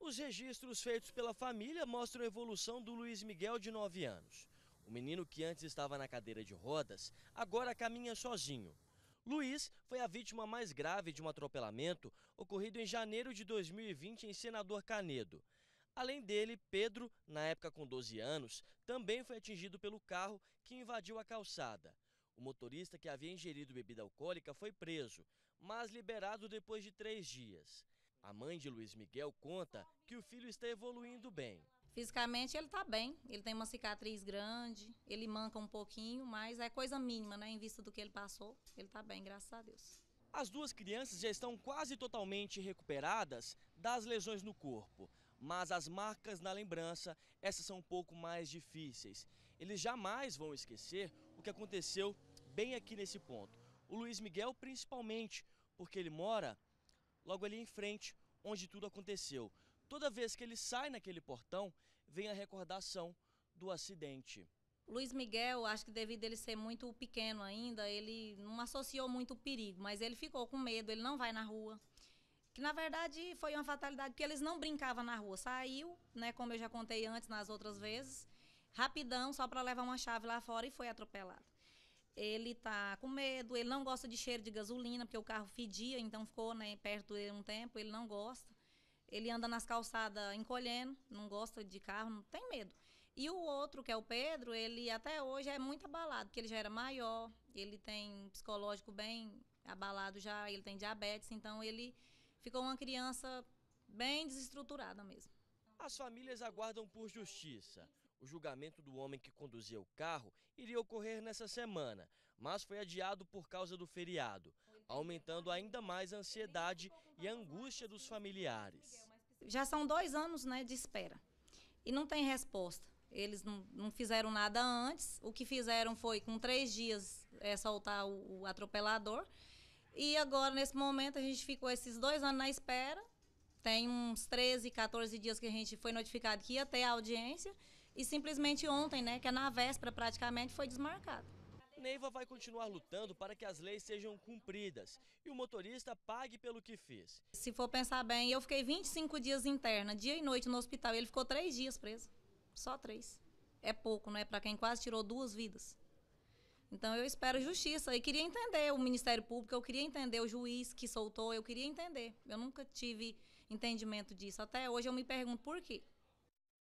Os registros feitos pela família mostram a evolução do Luiz Miguel, de 9 anos. O menino que antes estava na cadeira de rodas, agora caminha sozinho. Luiz foi a vítima mais grave de um atropelamento ocorrido em janeiro de 2020 em Senador Canedo. Além dele, Pedro, na época com 12 anos, também foi atingido pelo carro que invadiu a calçada. O motorista, que havia ingerido bebida alcoólica, foi preso, mas liberado depois de 3 dias. A mãe de Luiz Miguel conta que o filho está evoluindo bem. Fisicamente ele está bem, ele tem uma cicatriz grande, ele manca um pouquinho, mas é coisa mínima, né, em vista do que ele passou. Ele está bem, graças a Deus. As duas crianças já estão quase totalmente recuperadas das lesões no corpo, mas as marcas na lembrança, essas são um pouco mais difíceis. Eles jamais vão esquecer o que aconteceu bem aqui nesse ponto. O Luiz Miguel principalmente, porque ele mora logo ali em frente, onde tudo aconteceu. Toda vez que ele sai naquele portão, vem a recordação do acidente. Luiz Miguel, acho que devido a ele ser muito pequeno ainda, ele não associou muito o perigo, mas ele ficou com medo, ele não vai na rua. Que na verdade foi uma fatalidade, porque eles não brincavam na rua. Saiu, né, como eu já contei antes nas outras vezes, rapidão, só para levar uma chave lá fora e foi atropelado. Ele tá com medo, ele não gosta de cheiro de gasolina, porque o carro fedia, então ficou, né, perto dele um tempo, ele não gosta. Ele anda nas calçadas encolhendo, não gosta de carro, não tem medo. E o outro, que é o Pedro, ele até hoje é muito abalado, porque ele já era maior, ele tem um psicológico bem abalado já, ele tem diabetes, então ele ficou uma criança bem desestruturada mesmo. As famílias aguardam por justiça. O julgamento do homem que conduzia o carro iria ocorrer nessa semana, mas foi adiado por causa do feriado, aumentando ainda mais a ansiedade e a angústia dos familiares. Já são 2 anos, né, de espera e não tem resposta. Eles não fizeram nada antes, o que fizeram foi com 3 dias soltar o atropelador e agora nesse momento a gente ficou esses 2 anos na espera. Tem uns 13, 14 dias que a gente foi notificado que ia ter a audiência e simplesmente ontem, né, que é na véspera praticamente, foi desmarcado. Neiva vai continuar lutando para que as leis sejam cumpridas e o motorista pague pelo que fez. Se for pensar bem, eu fiquei 25 dias interna, dia e noite no hospital, e ele ficou 3 dias preso, só 3. É pouco, não é? Para quem quase tirou 2 vidas. Então eu espero justiça e queria entender o Ministério Público, eu queria entender o juiz que soltou, eu queria entender. Eu nunca tive entendimento disso. Até hoje eu me pergunto por quê.